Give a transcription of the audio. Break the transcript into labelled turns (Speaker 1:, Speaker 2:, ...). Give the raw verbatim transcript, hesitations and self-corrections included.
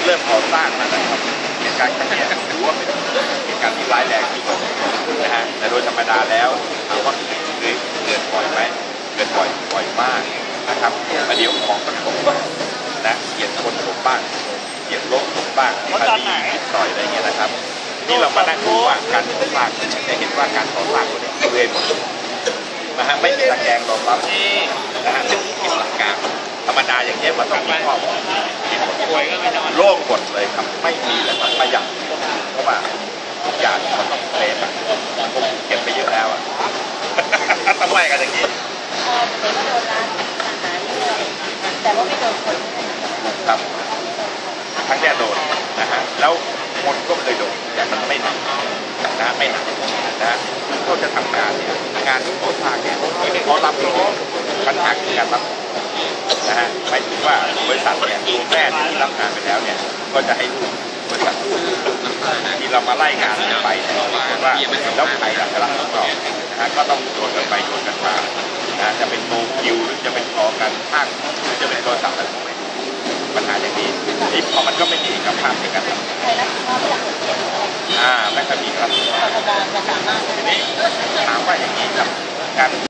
Speaker 1: ริ่มก่อสร้างแล้วนะครับเหตุการณ์ครั้งนี้ถือว่าเป็นเหตุการณ์ที่ร้ายแรงที่สุดนะฮะแต่โดยธรรมดาแล้วถามว่าเคยเกิดบ่อยไหมเกิดบ่อยบ่อยมากนะครับประเดี๋ยวของก็ตกนะเหยียบคนตกบ้างเหยียบรถตกบ้างคดีนิดหน่อยอะไรเงี้ยนะครับนี่เรามานั่งดูว่าการก่อสร้างจะเห็นว่าการก่อสร้างคนนี้เรื่อยหมดนะฮะไม่มีตะแกรงรองรับนะฮะซึ่งผิดหลักการธรรมดาอย่างเงี้ยมันต้องมีข้อบอกโล่งหมดเลยครับไม่มีเลยครับประหยัดเพราะว่าทุกอย่างมันต้องเซฟอะผมเก็บไปเยอะแล้วอะต้องไล่กันอย่างนี้
Speaker 2: แต่ว่าไม่โดนคน
Speaker 1: ครับทั้งแย่โดนนะฮะแล้วคนก็เคยโดนแต่มันไม่หนักนะไม่หนักนะก็จะทำงานเนี่ยงานที่ก่อสร้างเนี่ยเขารับผิดปัญหาคือการรับนะฮะหมายถึงว่าบริษัทเนี่ยตัวแม่ที่รับงานไปแล้วเนี่ยก็จะให้ลูกบริษัทที่เรามาไล่งานไปเนี่ยว่าแล้วใครอยากจะรับผิดชอบนะฮะก็ต้องโดนกันไปโดนกันมานะจะเป็นโมคิวหรือจะเป็นกอกันข้างหรือจะเป็นบริษัทอะไรพวกนี้ปัญหาอย่างนี้นี่พอมันก็ไม่มีกับภาพในการทำอ่าไม่ค่อยมีครับทีนี้ถามว่าอย่างนี้ครับการ